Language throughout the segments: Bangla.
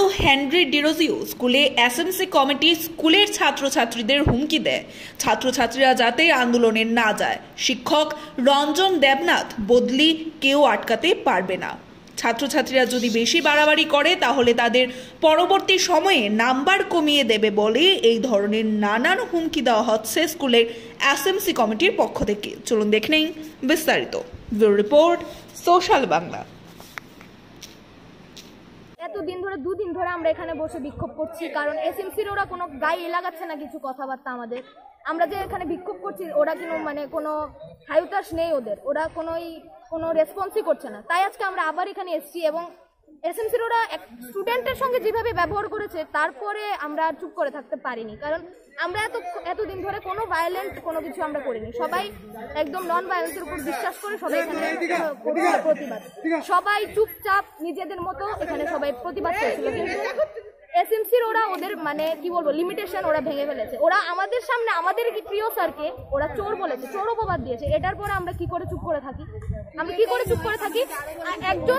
হেনরি ডিরোজিও স্কুলে এসএমসি কমিটি স্কুলের ছাত্রছাত্রীদের হুমকি দেয় ছাত্রছাত্রীরা যাতে আন্দোলনে না যায়। শিক্ষক রঞ্জন দেবনাথ বদলি কেউ আটকাতে পারবে না। ছাত্রছাত্রীরা যদি বেশি বাড়াবাড়ি করে তাহলে তাদের পরবর্তী সময়ে নাম্বার কমিয়ে দেবে বলে এই ধরনের নানান হুমকি দেওয়া হচ্ছে স্কুলের এসএমসি কমিটির পক্ষ থেকে। চলুন দেখে নিন বিস্তারিত। Bureau report, social Bangla. এতদিন ধরে দুদিন ধরে আমরা এখানে বসে বিক্ষোভ করছি, কারণ এসএমসির ওরা কোনো গায়ে লাগাচ্ছে না কিছু কথাবার্তা আমাদের। আমরা যে এখানে বিক্ষোভ করছি ওরা কোনো হায়ুতাস নেই ওরা কোনো রেসপন্সই করছে না। তাই আজকে আমরা আবার এখানে এসেছি এবং এসএমসির ওরা স্টুডেন্টের সঙ্গে যেভাবে ব্যবহার করেছে তারপরে আমরা চুপ করে থাকতে পারিনি, কারণ আমরা এতদিন ধরে কোনো ভায়োলেন্ট কোনো কিছু আমরা করিনি। সবাই একদম নন ভায়োলেন্সের উপর বিশ্বাস করে সবাই এখানে প্রতিবাদ, সবাই চুপচাপ নিজেদের মতো এখানে সবাই প্রতিবাদ করেছিল। কিন্তু এসএমসির ওদের লিমিটেশন ওরা ভেঙে ফেলেছে। ওরা আমাদের সামনে আমাদের প্রিয় স্যারকে ওরা চোর বলেছে, চোর অপবাদ দিয়েছে। এটার পরে আমরা কি করে চুপ করে থাকি? একজন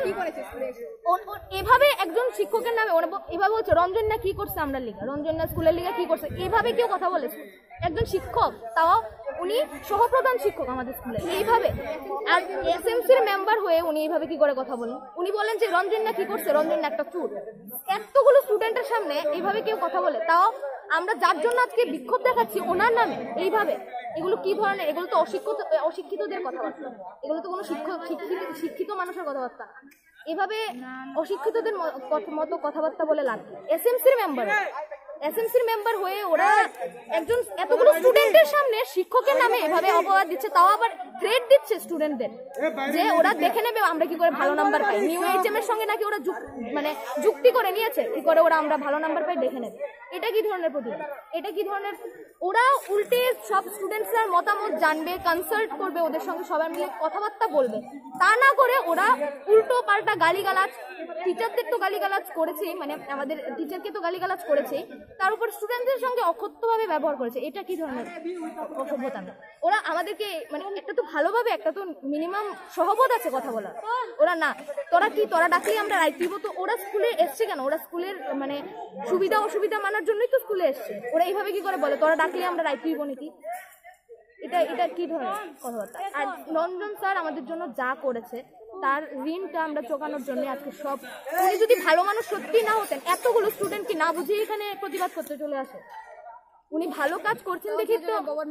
এভাবে একজন শিক্ষকের নামে ওরা এভাবে হচ্ছে রঞ্জন না কি করছে, আমরা লিগা রঞ্জন না স্কুলের লিগা কি করছে, এভাবে কেউ কথা বলেছে? একজন শিক্ষক, তাও উনি সহপ্রধান শিক্ষক আমাদের স্কুলে, এইভাবে আর এসএমসির মেম্বার হয়ে উনি এইভাবে কি করে কথা বলেন? উনি বলেন যে রঞ্জন না কি করছে, রঞ্জন না একটা চোর। এতগুলো স্টুডেন্টের সামনে এইভাবে কেউ কথা বলে, তাও আমরা যার জন্য আজকে বিক্ষোভ দেখাচ্ছি ওনার নামে এইভাবে। এগুলো কি ধরনের? এগুলো তো অশিক্ষিতদের কথাবার্তা, এগুলো তো কোনো শিক্ষিত মানুষের কথাবার্তা। এভাবে অশিক্ষিতদের মতো কথাবার্তা বলে লাভ। এসএমসির মেম্বার হয়ে ওরা একজন এতগুলো স্টুডেন্টের সামনে শিক্ষকের নামে এভাবে অপবাদ দিচ্ছে, তাও আবার থ্রেট দিচ্ছে স্টুডেন্টদের যে ওরা দেখে নেবে আমরা কি করে ভালো নাম্বার পাই। নিউ এইচএম এর সঙ্গে নাকি ওরা যুক্তি করে নিয়েছে কি করে ওরা আমরা ভালো নাম্বার পাই দেখে নেবে। এটা কি ধরনের প্রতিবাদ? এটা কি ধরনের? ওরা উল্টে সব স্টুডেন্টসদের মতামত জানবে, কনসাল্ট করবে, ওদের সঙ্গে সবাই মিলে কথাবার্তা বলবে। তা না করে ওরা উল্টো পাল্টা গালিগালাজ, টিচারদের তো গালিগালাজ করেছে, আমাদের টিচারকে তো গালিগালাজ করেছে, তার উপর স্টুডেন্টদের সঙ্গে অকথ্যভাবে ব্যবহার করেছে। এটা কি ধরনের অসভ্যতা? ওরা আমাদেরকে একটা তো ভালোভাবে, একটা তো মিনিমাম সহবোধ আছে কথা বলার, ওরা না। তোরা ডাকলেই আমরা রাইট দিব। তো ওরা স্কুলে এসছে কেন? ওরা স্কুলের সুবিধা অসুবিধা মানার জন্যই তো স্কুলে এসছে। ওরা এইভাবে কি করে বলে তোরা ডাকলে আমরা রাইট দিব নাকি? এটা কি ধরনের কথাবার্তা? আর রঞ্জন স্যার আমাদের জন্য যা করেছে তার ঋণটা আমরা চোকানোর জন্য আজকে সব। উনি যদি ভালো মানুষ সত্যি না হতেন এতগুলো স্টুডেন্ট কি না বুঝে এখানে প্রতিবাদ করতে চলে আসে? উনি ভালো কাজ করছেন দেখি তো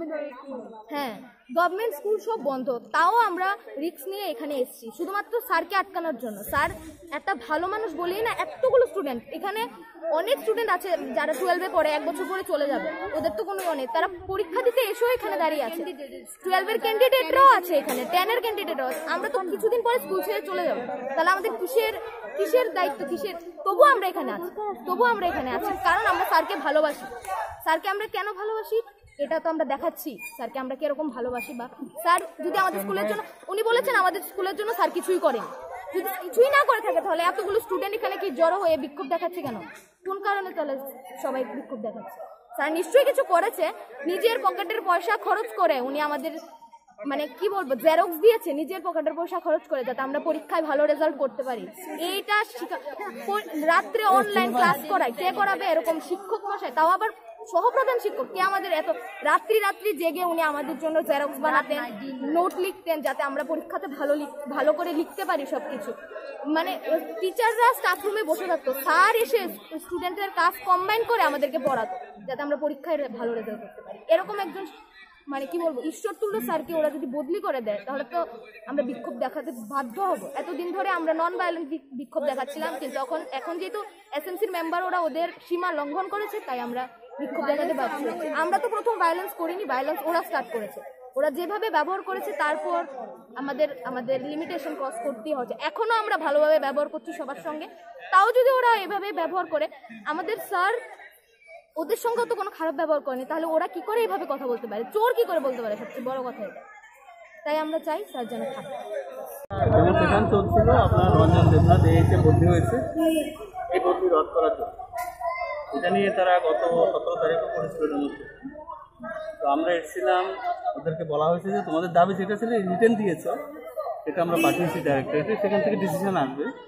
গভর্নমেন্ট স্কুল সব বন্ধ, তাও আমরা রিস্ক নিয়ে এখানে এসেছি শুধুমাত্র স্যারকে আটকানোর জন্য। স্যার একটা ভালো মানুষ বলেই না, এতগুলো স্টুডেন্ট এখানে, অনেক স্টুডেন্ট আছে যারা 12-এ পড়ে 1 বছর পরে চলে যাবে, ওদের তো কোনো অনেক, তারা পরীক্ষা দিতে এসেও এখানে দাঁড়িয়ে আছে। 12-এর ক্যান্ডিডেটরাও আছে এখানে, 10-এর ক্যান্ডিডেটরাও আছে। আমরা তো কিছুদিন পরে স্কুল ছেড়ে চলে যাবো, তাহলে আমাদের কিসের দায়িত্ব, কিসের? তবুও আমরা এখানে আছি কারণ আমরা স্যারকে ভালোবাসি। স্যারকে আমরা কেন ভালোবাসি এটা তো আমরা দেখাচ্ছি, স্যারকে আমরা কিরকম ভালোবাসি। বা স্যার যদি আমাদের স্কুলের জন্য, উনি বলেছেন আমাদের স্কুলের জন্য স্যার কিছুই করেন, যদি কিছুই না করে থাকে তাহলে এতগুলো স্টুডেন্ট এখানে কি জড়ো হয়ে বিক্ষোভ দেখাচ্ছে কেন? কোন কারণে তাহলে সবাই বিক্ষোভ দেখাচ্ছে? স্যার নিশ্চয়ই কিছু করেছে, নিজের পকেটের পয়সা খরচ করে উনি আমাদের জেরক্স দিয়েছে, নিজের পকেটের পয়সা খরচ করে, যাতে আমরা পরীক্ষায় ভালো রেজাল্ট করতে পারি। এইটা রাত্রে অনলাইন ক্লাস করায় কে করাবে? এরকম শিক্ষক মশাই, তাও আবার সহপ্রধান শিক্ষক, কে আমাদের এত রাত্রি জেগে উনি আমাদের জন্য জেরক্স বানাতেন, নোট লিখতেন, যাতে আমরা পরীক্ষাতে ভালো করে লিখতে পারি সবকিছু। টিচাররা স্টাফ রুমে বসে থাকতো, স্যার এসে স্টুডেন্টের কাজ কম্বাইন করে আমাদেরকে পড়াতো, যাতে আমরা পরীক্ষায় ভালো রেজাল্ট করতে পারি। এরকম একজন ঈশ্বরতুল্য স্যারকে ওরা যদি বদলি করে দেয় তাহলে তো আমরা বিক্ষোভ দেখাতে বাধ্য হব। এতদিন ধরে আমরা নন ভায়োলেন্ট বিক্ষোভ দেখাচ্ছিলাম, কিন্তু এখন যেহেতু এসএমসির মেম্বার ওরা ওদের সীমা লঙ্ঘন করেছে, তাই আমরা বিক্ষোভ দেখাতে বাধ্য হচ্ছি। আমরা তো প্রথম ভায়োলেন্স করিনি, ভায়োলেন্স ওরা স্টার্ট করেছে। ওরা যেভাবে ব্যবহার করেছে তারপর আমাদের লিমিটেশন ক্রস করতেই হচ্ছে। এখনো আমরা ভালোভাবে ব্যবহার করছি সবার সঙ্গে, তাও যদি ওরা এভাবে ব্যবহার করে, আমাদের স্যার ওদের সঙ্গে তো কোনো খারাপ ব্যবহার করেনি, তাহলে ওরা কি করে এইভাবে কথা বলতে পারে? চোর কি করে বলতে পারে? সবচেয়ে বড় কথা এটা। তাই আমরা চাই স্যার যেন থাকে। ডেমনস্ট্রেশন চলছিল, আপনার রঞ্জন দেবনাথ এসে বদলি হয়েছে, এই বদলি রদ করার জন্য। এটা নিয়ে তারা গত 17 তারিখও করেছিল ডেমনস্ট্রেশন। তো আমরা এসেছিলাম, ওদেরকে বলা হয়েছে যে তোমাদের দাবি যেটা ছিল রিটেন দিয়েছ, সেটা আমরা পাঠিয়েছি ডাইরেক্টরেটে, সেখান থেকে ডিসিশন আসবে।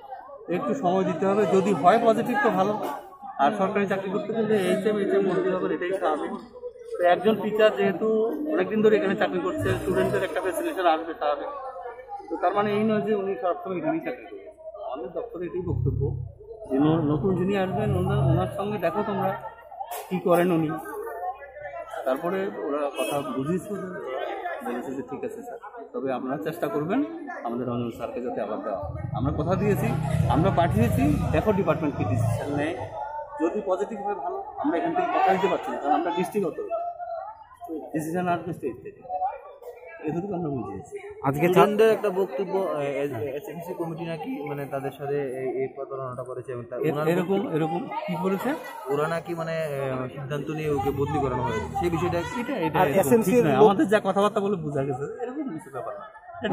একটু সময় দিতে হবে, যদি হয় পজিটিভ তো ভালো। আর সরকারি চাকরি করতে গেলে এইচএম ভর্তি হবে, এটাই স্বাভাবিক। তো একজন টিচার যেহেতু অনেকদিন ধরে এখানে চাকরি করছে, স্টুডেন্টের একটা ফ্যাসিলিটেশন আসবে স্বাভাবিক। তো তার মানে এই নয় যে উনি সবসময় এখানেই চাকরি করবেন। আমাদের দপ্তরে এটাই বক্তব্য যে নতুন যিনি আসবেন ওনার সঙ্গে দেখো তোমরা কী করেন উনি। তারপরে ওরা কথা বুঝিয়েছে, বলেছে যে ঠিক আছে স্যার, তবে আপনারা চেষ্টা করবেন আমাদের রঞ্জন স্যারকে যাতে আবার দেওয়া। আমরা কথা দিয়েছি, আমরা পাঠিয়েছি, দেখো ডিপার্টমেন্ট কি ডিসিশন নেয়। যদি পজিটিভ হয় ভালো, আমরা এখান থেকে কথা দিতে পারছি না, কারণ আমরা ডিস্ট্রিক্টগত ডিসিশন আসবে স্টেট থেকে, এটুকু আমরা বুঝিয়েছি। আজকে ছাত্রদের একটা বক্তব্য, এসএমসি কমিটি নাকি মানে তাদের সাথে এই প্রতারণাটা করেছে, এরকম কি বলেছে ওরা নাকি মানে সিদ্ধান্ত নিয়ে ওকে বদলি করানো হয়েছে, সেই বিষয়টা আমাদের যা কথাবার্তা বলে বোঝা গেছে এরকম কিছু ব্যাপার না।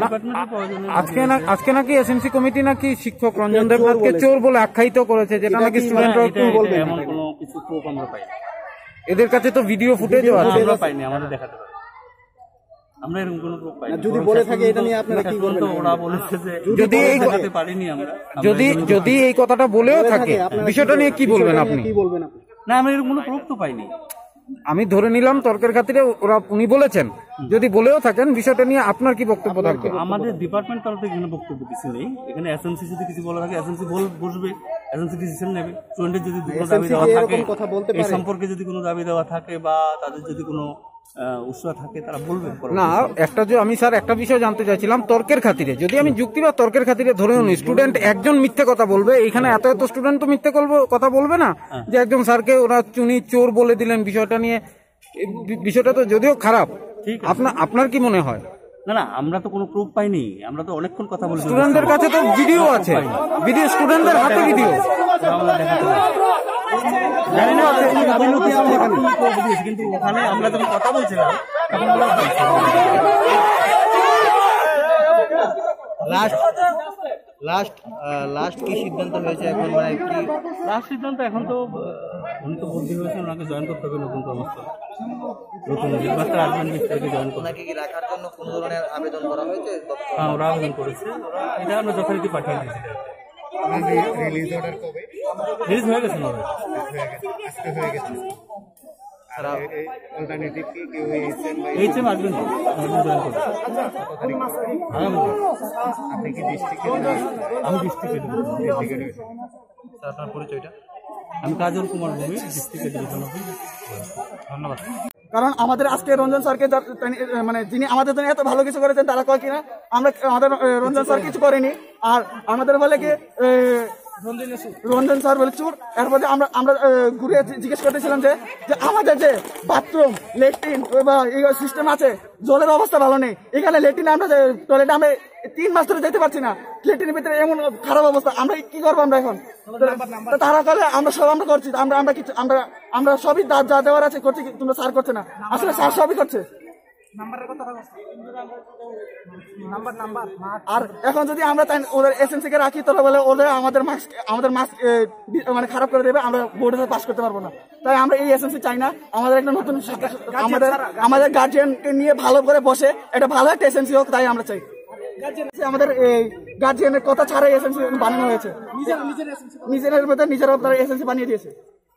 আজকে নাকি এসএমসি কমিটি নাকি শিক্ষক রঞ্জন দেবনাথকে চোর বলে আখ্যায়িত করেছে, যেটা নাকি স্টুডেন্টরা একটু বলবে। এমন কোনো কিছু প্রুফ আমরা পাইনি। এদের কাছে তো ভিডিও ফুটেজও আছে, আমরা পাইনি, আমাদের দেখাতে পারি। আমরা এরকম কোনো প্রুফ পাইনি। যদি বলে থাকে এটা নিয়ে আপনারা কি বলবেন? ওরা বলেছে যে যদি এই দেখাতে পারিনি আমরা। যদি এই কথাটা বলেও থাকে, বিষয়টা নিয়ে কি বলবেন আপনি? না, আমরা এরকম কোনো প্রুফ তো পাইনি। আমি ধরে নিলাম তর্কের খাতিরে উনি বলেছেন, যদি বলেও থাকেন বিষয়টা নিয়ে আপনার কি বক্তব্য থাকবে? আমাদের ডিপার্টমেন্ট তরফ থেকে কোনো বক্তব্য কিছু নেই। এখানে এসএমসি যদি কিছু বলা থাকে এসএমসি বসবে, এসএমসি ডিসিশন নেবে। স্টুডেন্টের যদি কোনো দাবি দেওয়া থাকে, এই সম্পর্কে যদি কোনো দাবি দেওয়া থাকে বা তাদের যদি কোনো উৎসাহ থাকে তারা বলবে। না, আমি স্যার একটা বিষয় জানতে চাইছিলাম, তর্কের খাতিরে যদি আমি যুক্তি বা তর্কের খাতিরে ধরেও নিই, স্টুডেন্ট একজন মিথ্যে কথা বলবে, এখানে এত স্টুডেন্ট তো মিথ্যে কথা বলবে না যে একজন স্যারকে ওরা চুনি চোর বলে দিলেন। বিষয়টা তো যদিও খারাপ, আপনার কি মনে হয়? না, আমরা তো কোনো প্রুফ পাইনি। আমরা তো অনেকক্ষণ কথা বলছি, স্টুডেন্টদের কাছে তো ভিডিও আছে, স্টুডেন্টদের হাতে ভিডিও। জানি না কিন্তু ওখানে আমরা যখন কথা বলছিলাম লাস্ট কি সিদ্ধান্ত হয়েছে এখন? মানে কি লাস্ট সিদ্ধান্ত? এখন তো উনি তো বদলি হয়েছে, ওনাকে জয়েন করতে হবে নতুন কর্মস্থলে, নতুন হেডমাস্টার আসবেন, থেকে জয়েন করতে। ওনাকে কি রাখার জন্য কোনো ধরনের আবেদন করা হয়েছে? হ্যাঁ, ওরা আবেদন করেছে, এটা আমরা যথারীতি পাঠিয়ে দিয়েছি। রিলিজ হয়ে গেছে, এইচএম আসবেন জয়েন করতে। আমি ডিস্ট্রিক্ট আপনার পরিচয়টা? আমি কাজল কুমার ভূমি, ডিস্ট্রিক্ট এডুকেশন অফিস। ধন্যবাদ। কারণ আমাদের আজকে রঞ্জন স্যারকে মানে যিনি আমাদের জন্য এত ভালো কিছু করেছেন, তারা কয় কিনা আমাদের রঞ্জন স্যার কিছু করেনি, আর আমাদের বলে কি রঞ্জন স্যার বলে চোর। এরপর আমরা ঘুরে জিজ্ঞেস করতেছিলাম যে আমাদের যে বাথরুম, ল্যাট্রিন বা সিস্টেম আছে, জলের অবস্থা ভালো নেই। এখানে ল্যাট্রিনে আমরা টয়লেটে আমরা 3 মাস ধরে যেতে পারছি না, ল্যাট্রিনের ভিতরে এমন খারাপ অবস্থা, আমরা কি করবো? আমরা এখন তারা করে আমরা করছি, আমরা সবই যা দেওয়ার আছে করছি, তোমরা স্যার করছে না। আসলে স্যার সবই করছে। আর এখন যদি আমরা ওদের এসএমসি কে রাখি, তাহলে বলে ওদের আমাদের মার্কস মানে খারাপ করে দেবে, আমরা বোর্ডে পাস করতে পারবো না। তাই আমরা এই এসএমসি চাই না। আমাদের একটা নতুন আমাদের গার্জিয়ানকে নিয়ে ভালো করে বসে একটা ভালো একটা এসএমসি হোক, তাই আমরা চাই। আমাদের এই গার্জিয়ানের কথা ছাড়াই এসএমসি বানানো হয়েছে, নিজের মধ্যে নিজেরা এসএমসি বানিয়ে দিয়েছে।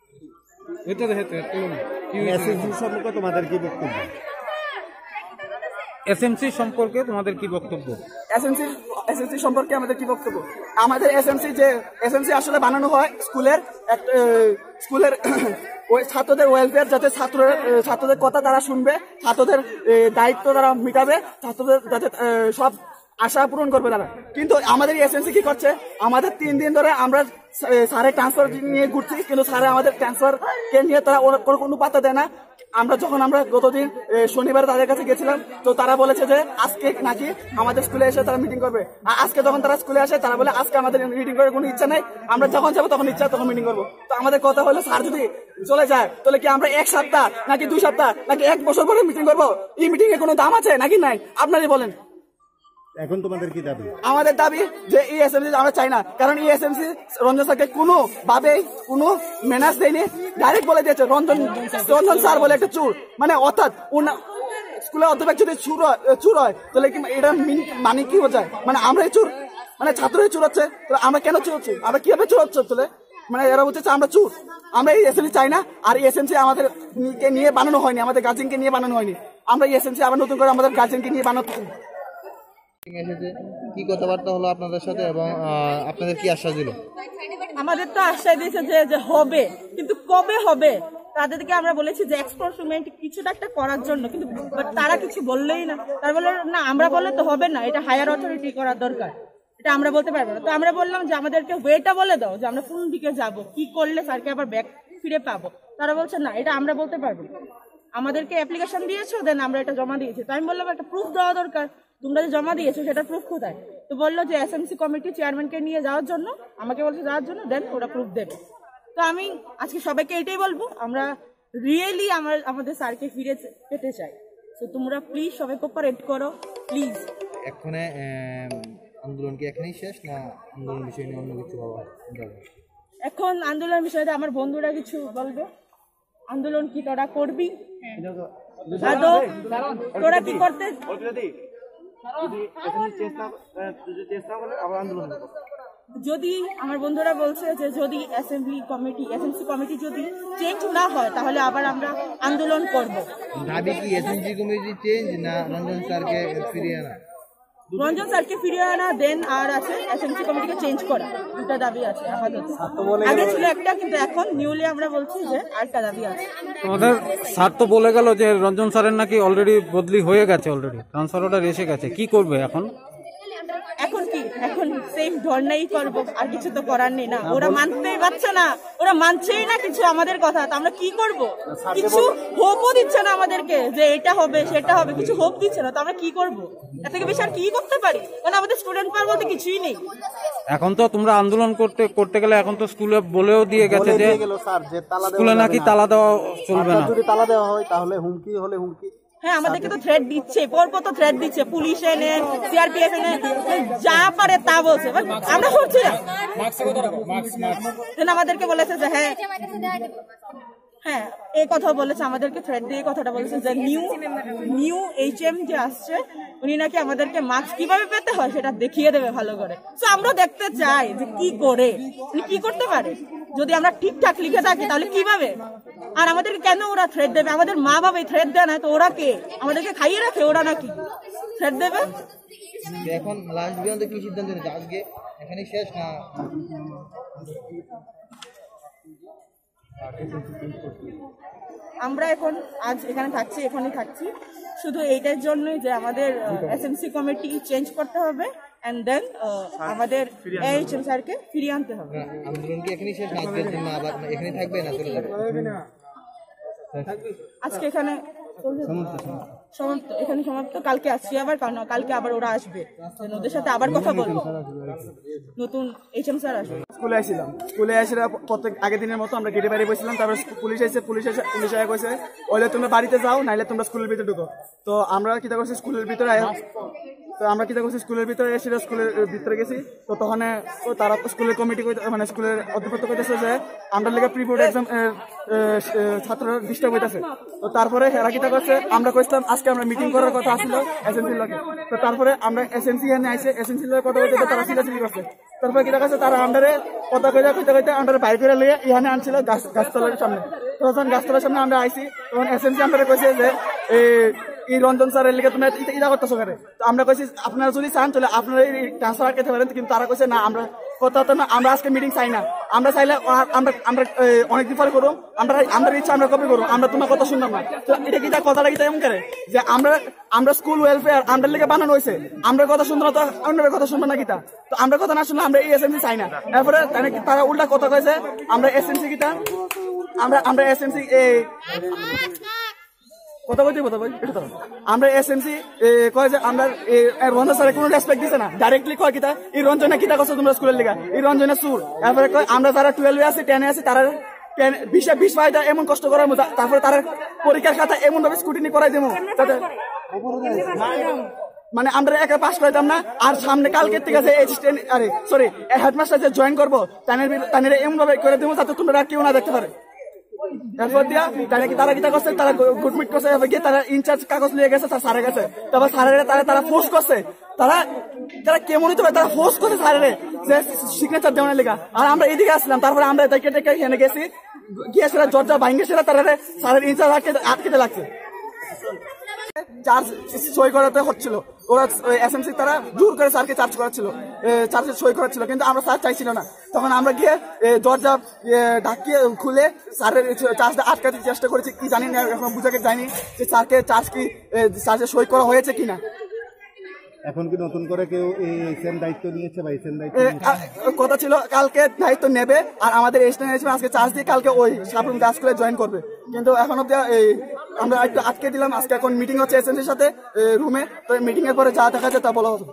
এসএমসি সম্পর্কে তোমাদের কি বক্তব্য? এসএমসি সম্পর্কে আমাদের কি বক্তব্য? আমাদের এসএমসি আসলে বানানো হয় স্কুলের ওই ছাত্রদের ওয়েলফেয়ার, যাতে ছাত্রদের কথা তারা শুনবে, ছাত্রদের দায়িত্ব তারা মিটাবে, ছাত্রদের যাতে সব আশা পূরণ করবে তারা। কিন্তু আমাদের এসএমসি কি করছে? আমাদের 3 দিন ধরে আমরা স্যারের ট্রান্সফার নিয়ে ঘুরছি, কিন্তু স্যারে আমাদের ট্রান্সফার কে নিয়ে তারা কোনো পাত্তা দেয় না। আমরা গতদিন শনিবার তাদের কাছে গেছিলাম, তো তারা বলেছে যে আজকে নাকি আমাদের স্কুলে এসে তারা মিটিং করবে। আর আজকে যখন তারা স্কুলে আসে, তারা বলে আজকে আমাদের মিটিং করার কোনো ইচ্ছা নেই, আমরা যখন যাবো তখন ইচ্ছা তখন মিটিং করবো। তো আমাদের কথা হলো, স্যার যদি চলে যায় তাহলে কি আমরা 1 সপ্তাহ নাকি 2 সপ্তাহ নাকি 1 বছর পরে মিটিং করবো? এই মিটিং এর কোনো দাম আছে নাকি নাই? আপনারাই বলেন। এখন তোমাদের কি দাবি? আমাদের দাবি যে এই এসএমসি আমরা চাই না, কারণ এই এসএমসি রঞ্জন স্যারকে কোনো ভাবেই কোনো মেনাস দেয়নি, ডাইরেক্ট বলে দিয়েছে রঞ্জন স্যার বলে একটা চোর। মানে অর্থাৎ স্কুলের অধ্যাপক যদি চুর হয়, তাহলে কি এটা মানে কি বোঝায়? মানে আমরাই চোর? মানে ছাত্রই চোর হচ্ছে, আমরা কেন চোর হচ্ছি, আমরা কিভাবে চোর হচ্ছে চলে, মানে এরা বলছে আমরা চোর। আমরা এই এসএমসি চাই না, আর এই এসএমসি আমাদের নিয়ে বানানো হয়নি, আমাদের গার্জেনকে নিয়ে বানানো হয়নি। আমরা এই এসএমসি আবার নতুন করে আমাদের গার্জেনকে নিয়ে বানাতে চাই। কি কথাবার্তা হলো আপনাদের সাথে এবং আপনাদের কি আশ্বাস দিল? আমাদের তো আশ্বাস দিয়েছে যে হবে, কিন্তু কবে হবে তাদেরকে আমরা বলেছি যে এক্সপেরিমেন্ট কিছুটা একটা করার জন্য, কিন্তু তারা কিছু বললেই না। তারা বললো না, আমরা বললে তো হবে না, এটা হায়ার অথরিটি করার দরকার, এটা আমরা বলতে পারবো না। তো আমরা বললাম যে আমাদেরকে ওয়েটা বলে দাও যে আমরা কোন দিকে যাব, কি করলে স্যারকে আবার ব্যাক ফিরে পাবো। তারা বলছে না, এটা আমরা বলতে পারবো না, আমাদেরকে অ্যাপ্লিকেশন দিয়েছো, দেন আমরা এটা জমা দিয়েছি। তো আমি বললাম একটা প্রুফ দেওয়া দরকার, তোমরা যে জমা দিয়েছো সেটা প্রুফ কোথায়? তো বললো যে এসএমসি কমিটি চেয়ারম্যানকে নিয়ে যাওয়ার জন্য, আমাকে বলছে যাওয়ার জন্য, দেন ওরা প্রুফ দেবে। তো আমি আজকে সবাইকে এটাই বলবো, আমরা রিয়েলি আমাদের স্যারকে ফিরে পেতে চাই। তো তোমরা প্লিজ সবাই কোঅপারেট করো প্লিজ। এখন আন্দোলন কি এখানেই শেষ, না আন্দোলন বিষয় নিয়ে অন্য কিছু হবে? এখন আন্দোলন বিষয়ে আমার বন্ধুরা কিছু বলবে। আন্দোলন কি তোরা করবি? তোরা কি করতে? যদি আমার বন্ধুরা বলছে যে যদি এসএমসি কমিটি যদি চেঞ্জ না হয় তাহলে আবার আমরা আন্দোলন করব। দাবি কি এসএমসি কমিটি চেঞ্জ, না রঞ্জন স্যারকে ফিরিয়ে আনা? রঞ্জন স্যারকে ফিরিয়ে আনা, দেন আর আছে এসএমসি কমিটিকে চেঞ্জ করা। দুটা দাবি আছে আপাতত। আগে ছিল একটা, কিন্তু এখন নিউলি আমরা বলছি যে আরেকটা দাবি আছে। তোমাদের স্যার তো বলে গেল যে রঞ্জন স্যারের নাকি অলরেডি বদলি হয়ে গেছে, অলরেডি ট্রান্সফার অর্ডার এসে গেছে, কি করবে এখন? এখন কি, এখন সেম ধর্নাই করবো, আর কিছু তো করার নেই না। ওরা মানতেই পারছে না, ওরা মানছেই না কিছু আমাদের কথা, তো আমরা কি করব? কিছু হোপও দিচ্ছে না আমাদেরকে যে এটা হবে সেটা হবে, কিছু হোপ দিচ্ছে না, তো আমরা কি করব? এর থেকে বেশি আর কি করতে পারি? কারণ আমাদের স্টুডেন্ট পাওয়ার বলতে কিছুই নেই। এখন তো তোমরা আন্দোলন করতে গেলে এখন তো স্কুলে বলেও দিয়ে গেছে যে স্কুলে নাকি তালা দেওয়া চলবে না, যদি তালা দেওয়া হয় তাহলে হুমকি হলে হুমকি। হ্যাঁ, আমাদেরকে তো থ্রেট দিচ্ছে, পরপর তো থ্রেট দিচ্ছে, পুলিশ এনে সিআরপিএফ এনে যা পারে তা বলছে, আমরা করছি না। আমাদেরকে বলেছে যে হ্যাঁ এই কথা বলেছে, আমাদেরকে থ্রেট দিয়ে কথাটা বলেছে যে নিউ এইচএম যে আসছে উনি নাকি আমাদেরকে মাস্ক কিভাবে পেতে হয় সেটা দেখিয়ে দেবে ভালো করে। তো আমরা দেখতে চাই যে কি করে উনি কি করতে পারে। যদি আমরা ঠিকঠাক লিখে থাকি তাহলে কিভাবে, আর আমাদেরকে কেন ওরা থ্রেট দেবে? আমাদের মা বাবা থ্রেট দেয় না, তো ওরা কে? আমাদেরকে খাইয়ে রাখে, ওরা নাকি থ্রেট দেবে? এখন লাস্ট পর্যন্ত কি সিদ্ধান্ত নিয়েছে? আজকে এখানে শেষ, না আমরা এখন আজ এখানে থাকছি, এখানে থাকছি শুধু এইটার জন্যই যে আমাদের এসএমসি কমিটি চেঞ্জ করতে হবে, এন্ড দেন আমাদের এইচএম স্যারকে ফিরিয়ে আনতে হবে। আন্দোলন কি এখানে শেষ, না আজকের জন্য আবার এখানে থাকবে, না চলে যাবে? আজকে এখানে সমাপ্ত, এখানে সমাপ্ত। কালকে আসছি আবার, কারণ কালকে আবার ওরা আসবে, ওদের সাথে আবার কথা বলবো, নতুন এইচএম স্যার আসবে। স্কুলে আসছিলাম, স্কুলে এসে প্রত্যেক আগের দিনের মতো আমরা গেটে বাইরে বসেছিলাম। তারপর পুলিশ এসে পুলিশ কইছে ওইলে তোমরা বাড়িতে যাও, নাইলে তোমরা স্কুলের ভিতরে ঢুকো। তো আমরা কিতা করছি, স্কুলের ভিতরে স্কুলের ভিতরে এসে স্কুলের ভিতরে গেছি। তো তখন তারা স্কুলের কমিটি মানে স্কুলের অধ্যক্ষ কইতেছে যে আমরা লেগে প্রি বোর্ড এক্সাম ছাত্ররা ডিস্টার্ব হইতেছে। তো তারপরে এরা কিতা করছে, আমরা কইছিলাম আজকে আমরা মিটিং করার কথা আসছিল এসএমসির লগে। তো তারপরে আমরা এসএমসি এখানে আইসে এসএমসির লগে কথা কইতে তারা সিলাসিলি করছে। তারপরে কিতা করছে, তারা আন্ডারে কথা কইতে আন্ডারে বাইর করে লিয়ে এখানে আনছিল গাছতলার সামনে। তো যখন গাছতলার সামনে আমরা আইসি তখন এসএমসি আন্ডারে কইছে যে এই রঞ্জন স্যারের লিগে তোমরা ইটা করতেছো করে। তো আমরা কইছি আপনারা যদি চান তাহলে আপনারা এই ট্রান্সফার করতে পারেন, কিন্তু তারা কইছে না, আমরা কথা হতো না, আমরা আজকে মিটিং চাই না, আমরা চাইলে আমরা অনেকদিন পরে করুম, আমরা ইচ্ছা আমরা কবে করুম, আমরা তোমার কথা শুনলাম না। তো এটা কি কথাটা কি এমন করে যে আমরা স্কুল ওয়েলফেয়ার আমাদের লিগে বানানো হয়েছে, আমরা কথা শুনবো না তো অন্য কথা শুনবো না কিতা? তো আমরা কথা না শুনলে আমরা এই এসএমসি চাই না। এরপরে তারা উল্টা কথা কয়েছে, আমরা এসএমসি কিতা আমরা এসএমসি আমরা এসএমসি কয় যে আমরা রঞ্জন স্যারের কোনো রেসপেক্ট দিছে না, ডাইরেক্টলি কয় কিতা এই রঞ্জনে কিতা করছো তোমরা স্কুলের লিগা, এই রঞ্জনে সুর। এরপরে কয় আমরা যারা 12 আছি 10 আছি তারা 20 ফায়দা এমন কষ্ট করার মতো, তারপরে তারা পরীক্ষার খাতা এমন ভাবে স্কুটিনি করাই দেবো মানে আমরা একা পাস করাইতাম না। আর সামনে কালকের থেকে যে হেডমাস্টার যে জয়েন করবো তাদের এমন ভাবে করে দেবো যাতে তোমরা কেউ না দেখতে পারে। এরপর দিয়া তারা কিতা করছে, তারা গুটমিট করছে, গিয়ে তারা ইনচার্জ কাগজ নিয়ে গেছে তার স্যারের কাছে। তারপর স্যারের তারা ফোর্স করছে, তারা কেমনই তো তারা ফোর্স করছে স্যারের যে সিগনেচার দেওয়ার লেগা। আর আমরা এদিকে আসলাম, তারপরে আমরা এখানে গেছি, গিয়েছিল দরজা ভাঙ্গেছিল, তারা স্যারের ইনচার্জ আটকেতে লাগছে। চার্জ সই করাতে হচ্ছিল, ওরা এসএমসি তারা জোর করে স্যারকে চার্জ করাচ্ছিল, চার্জে সই করাচ্ছিল, কিন্তু আমরা স্যার চাইছিল না। তখন আমরা গিয়ে দরজা ঢাকিয়ে খুলে স্যারের চার্জটা আটকাতে চেষ্টা করেছি, কি জানি না, এখন বুঝাকে যায়নি যে স্যারকে চার্জে সই করা হয়েছে কিনা। এখন কি নতুন করে কেউ এই সেম দায়িত্ব নিয়েছে বা এই সেম দায়িত্ব কথা ছিল কালকে দায়িত্ব নেবে, আর আমাদের এসটিএন আজকে চার্জ দিয়ে কালকে ওই সাবরুম গাছ করে জয়েন করবে, কিন্তু এখন অব্দি আমরা একটু আটকে দিলাম। আজকে এখন মিটিং হচ্ছে এসএনসির সাথে রুমে, তো মিটিং এর পরে যা দেখা যায় তা বলা হবে।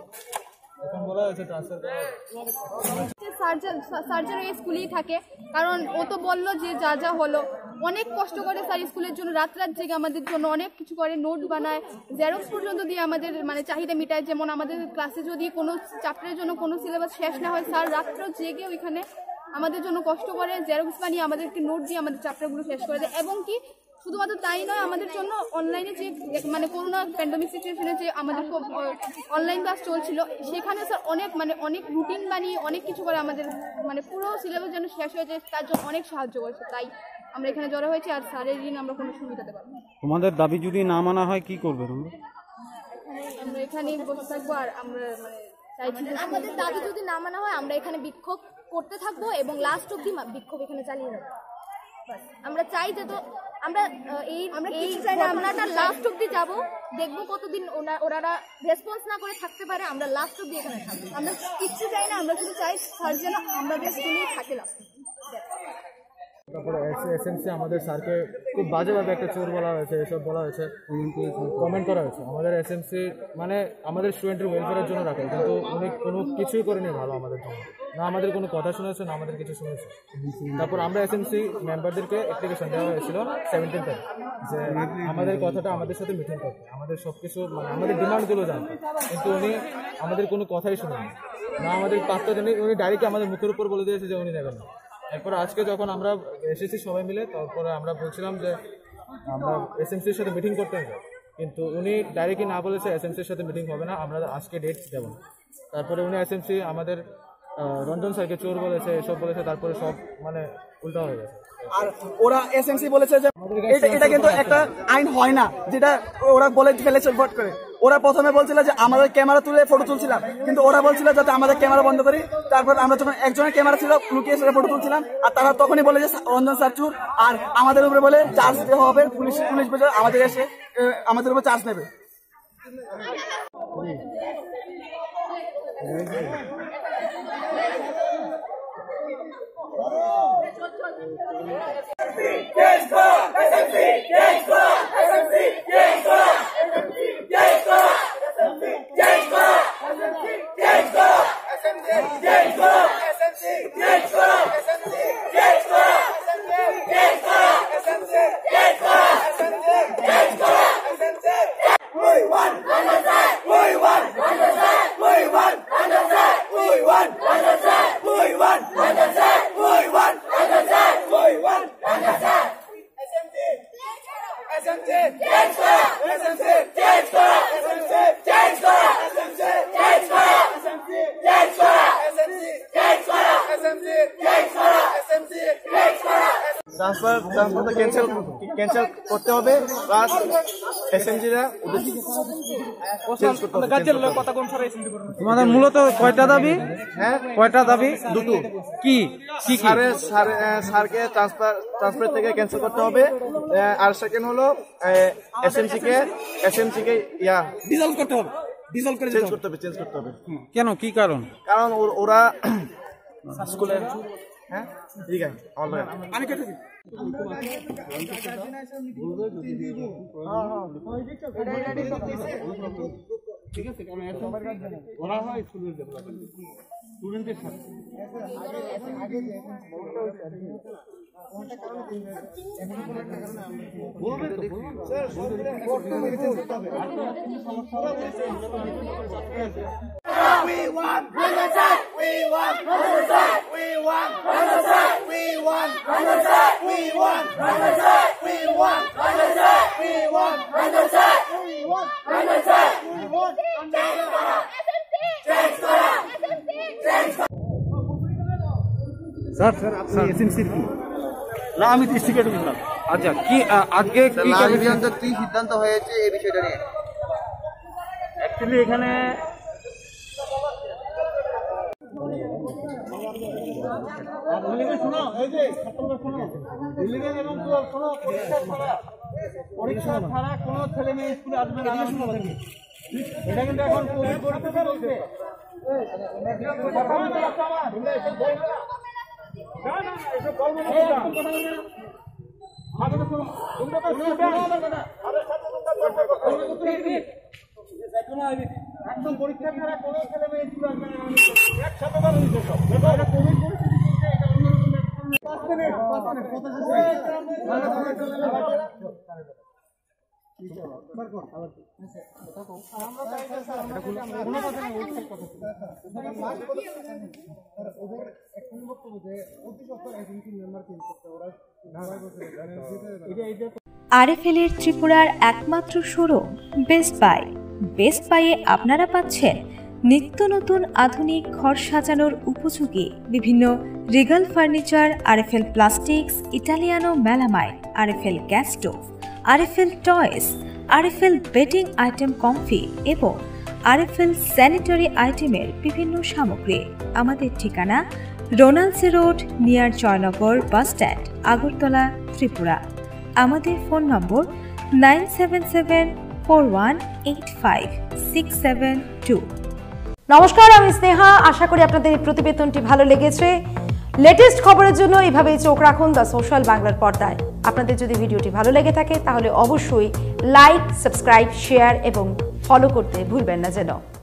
সার্জন এই স্কুলেই থাকে, কারণ ও তো বললো যে যা যা হলো অনেক কষ্ট করে স্যার স্কুলের জন্য রাত জেগে আমাদের জন্য অনেক কিছু করে, নোট বানায়, জেরক্স পর্যন্ত দিয়ে আমাদের মানে চাহিদা মিটায়। যেমন আমাদের ক্লাসে যদি কোনো চ্যাপ্টারের জন্য কোনো সিলেবাস শেষ না হয়, স্যার রাত্রে জেগে ওইখানে আমাদের জন্য কষ্ট করে জেরক্স বানিয়ে আমাদেরকে নোট দিয়ে আমাদের চ্যাপ্টারগুলো শেষ করে দেয়। এবং কি শুধুমাত্র তাই নয়, আমাদের জন্য অনলাইনে যে মানে করোনা প্যান্ডেমিক সিচুয়েশনে যে আমাদের অনলাইন ক্লাস চলছিল, সেখানে স্যার অনেক রুটিন বানিয়ে অনেক কিছু করে আমাদের মানে পুরো সিলেবাস যেন শেষ হয়ে যায়, তার জন্য অনেক সাহায্য করেছে। তাই আমরা এখানে জড়ো হয়েছি, আর স্যারের ঋণ আমরা কোনো সুবিধাতে পারবো না। তোমাদের দাবি যদি না মানা হয় কি করবে তোমরা? আমরা এখানেই বসে থাকবো, আর আমরা মানে চাইছি আমাদের দাবি যদি না মানা হয় আমরা এখানে বিক্ষোভ করতে থাকবো এবং লাস্ট অব্দি বিক্ষোভ এখানে চালিয়ে যাবো। আমরা চাই যে তো আমরা আমরা লাস্ট অব্দি যাবো, দেখবো কতদিন ওনারা রেসপন্স না করে থাকতে পারে। আমরা লাস্ট অব্দি এখানে থাকবো, আমরা কিচ্ছু চাই না, আমরা শুধু চাই স্যার যেন আমাদের স্কুলে থাকে লাস্ট। তারপরে এসএমসি আমাদের স্যারকে খুব বাজেভাবে একটা চোর বলা হয়েছে, এসব বলা হয়েছে, কমেন্ট করা হয়েছে। আমাদের এসএমসি মানে আমাদের স্টুডেন্টের ওয়েলফেয়ারের জন্য রাখে, কিন্তু উনি কোনো কিছুই করেনি ভালো আমাদের জন্য, না আমাদের কোনো কথা শুনেছে, না আমাদের কিছু শুনেছে। তারপর আমরা এসএমসি মেম্বারদেরকে অ্যাপ্লিকেশন দেওয়া হয়েছিল 17 যে আমাদের কথাটা আমাদের সাথে মিটিং করতে, আমাদের সব কিছু মানে আমাদের ডিমান্ডগুলো জানতে, কিন্তু উনি আমাদের কোনো কথাই শুনেনি, না আমাদের পাত্তা দেননি। উনি ডাইরেক্ট আমাদের মুখের উপর বলে দিয়েছে যে উনি নেবেন না। এরপর আজকে যখন আমরা এসেছি সবাই মিলে, তারপরে আমরা বলছিলাম যে আমরা এসএমসির সাথে মিটিং করতে হবে, কিন্তু উনি ডাইরেক্টলি না বলেছে এসএমসির সাথে মিটিং হবে না, আমরা আজকে ডেট দেব না। তারপরে উনি এসএমসি আমাদের রঞ্জন স্যারকে চোর বলেছে, এসব বলেছে, তারপরে সব মানে উল্টা হয়ে গেছে। আর ওরা এসএমসি বলেছে যে এটা কিন্তু একটা আইন হয় না, যেটা ওরা বলে ফেলেছে ভোট করে। ওরা প্রথমে বলছিল যে আমাদের ক্যামেরা তুলে ফটো তুলছিলাম, কিন্তু ওরা বলছিল যাতে আমাদের ক্যামেরা বন্ধ করি। তারপর আমরা যখন একজনের ক্যামেরা ছিল লুকিয়ে সেটা ফটো তুলছিলাম, আর তারা তখনই বলে যে রঞ্জন স্যার চোর, আর আমাদের উপরে বলে চার্জ দেওয়া হবে, পুলিশ বলে আমাদের এসে আমাদের উপর চার্জ নেবে। ট্রান্সফারটা ক্যান্সেল করতে হবে, প্লাস এসএমজিরা তোমাদের মূলত কয়টা দাবি? হ্যাঁ, কয়টা দাবি? দুটো। কি স্যারকে ট্রান্সফার থেকে ক্যান্সেল করতে হবে, আর সেকেন্ড হলো এসএমসি কে ডিজলভ করতে হবে, চেঞ্জ করতে হবে। কেন, কি কারণ? কারণ ওরা স্কুলে হ্যাঁ ঠিক আছে আমি কেটে দিই। ঠিক আছে, কারণ এর সবার কাজ জানে ওরা হয় স্কুলের ডেভেলপমেন্ট স্টুডেন্টের সাথে We want, we want, we want, we want, we want. Sir আপনি এসএমসির কি? না, আমি ডিস্ট্রিক্টে ছিলাম। আচ্ছা, কি আজকে কি সিদ্ধান্ত হয়েছে এই বিষয়টা নিয়ে? অ্যাকচুয়ালি এখানে পরীক্ষা ছাড়া কোনো ছেলে মেয়ে স্কুলে আসবে না, এটা কিন্তু এখন কোভিড পরিস্থিতি চলছে। একদম পরীক্ষা ছাড়া কোনো ছেলে মেয়ে স্কুলে আসবে না, একসাথে কোভিড পরিস্থিতি চলছে, এটা আরএফএল এর ত্রিপুরার একমাত্র শোরুম বেস্ট বাই। বেস্ট বাইয়ে আপনারা পাচ্ছেন নিত্য নতুন আধুনিক ঘর সাজানোর উপযোগী বিভিন্ন regal furniture, RFL plastics, Italiano melamine, RFL gas stove, RFL toys, RFL bedding item comfy এবং আরএফএল স্যানিটারি আইটেমের বিভিন্ন সামগ্রী। আমাদের ঠিকানা রোনালসি road, near Joynagar bus stand, Agartala, Tripura. আমাদের ফোন নম্বর 9774185672। নমস্কার, আমি স্নেহা। আশা করি আপনাদের এই প্রতিবেদনটি ভালো লেগেছে। লেটেস্ট খবরের জন্য এইভাবেই চোখ রাখুন দ্য সোশ্যাল বাংলার পর্দায়। আপনাদের যদি ভিডিওটি ভালো লেগে থাকে তাহলে অবশ্যই লাইক, সাবস্ক্রাইব, শেয়ার এবং ফলো করতে ভুলবেন না যেন।